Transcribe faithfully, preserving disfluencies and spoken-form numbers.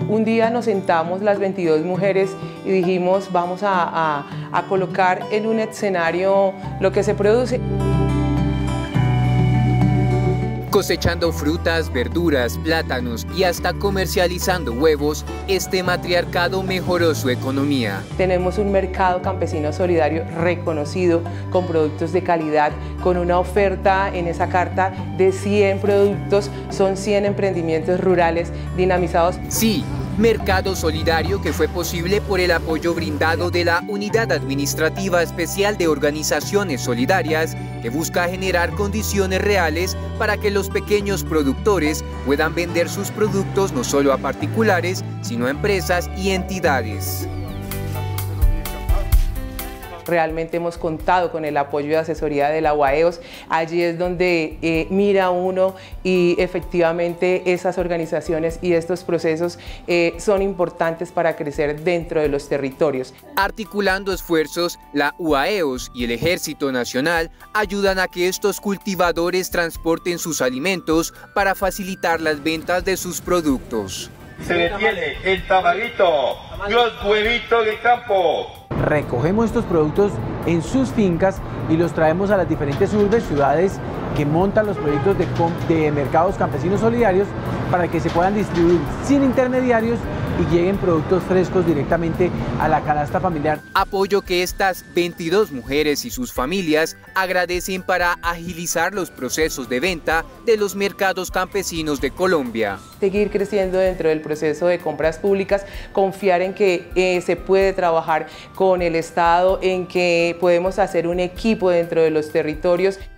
Un día nos sentamos las veintidós mujeres y dijimos, vamos a, a, a colocar en un escenario lo que se produce. Cosechando frutas, verduras, plátanos y hasta comercializando huevos, este matriarcado mejoró su economía. Tenemos un mercado campesino solidario reconocido, con productos de calidad, con una oferta en esa carta de cien productos, son cien emprendimientos rurales dinamizados. Sí, mercado solidario que fue posible por el apoyo brindado de la Unidad Administrativa Especial de Organizaciones Solidarias, que busca generar condiciones reales para que los pequeños productores puedan vender sus productos no solo a particulares, sino a empresas y entidades. Realmente hemos contado con el apoyo y asesoría de la U A E O S. Allí es donde eh, mira uno y efectivamente esas organizaciones y estos procesos eh, son importantes para crecer dentro de los territorios. Articulando esfuerzos, la U A E O S y el Ejército Nacional ayudan a que estos cultivadores transporten sus alimentos para facilitar las ventas de sus productos. Se detiene el tamalito, los huevitos de campo. Recogemos estos productos en sus fincas y los traemos a las diferentes urbes, ciudades que montan los proyectos de, de mercados campesinos solidarios para que se puedan distribuir sin intermediarios y lleguen productos frescos directamente a la canasta familiar. Apoyo que estas veintidós mujeres y sus familias agradecen para agilizar los procesos de venta de los mercados campesinos de Colombia. Seguir creciendo dentro del proceso de compras públicas, confiar en que eh, se puede trabajar con el Estado, en que podemos hacer un equipo dentro de los territorios.